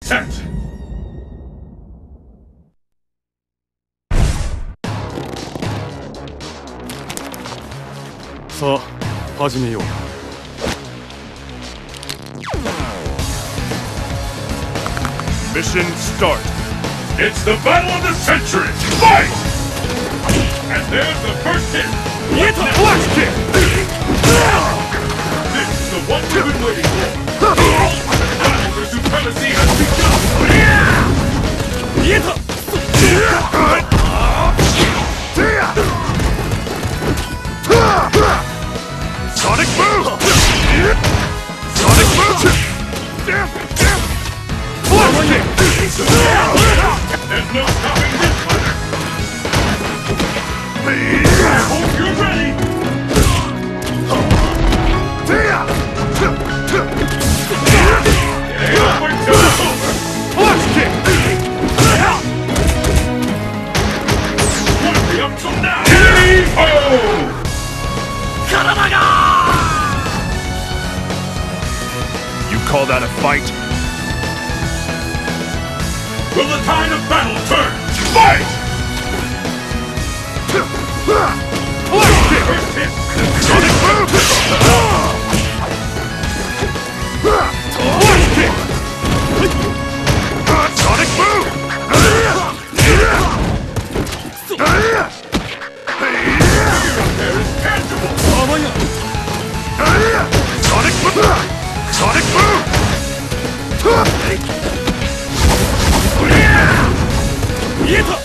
Set! So, 始めよう。 Mission start. It's the battle of the century. Fight! And there's the first hit. Flash kick. This is the one we've been waiting for. The battle for supremacy has begun. Sonic boom! Sonic boom! Flash kick! There's no stopping this one! I hope you're ready! It ain't over till it's over! Flash kick! Won't be up till now! K.O. You call that a fight? Will the tide of battle turn? Fight! First hit! Sonic boom! First kick! Sonic boom! There is tangible! Sonic boom! Sonic boom! Get up!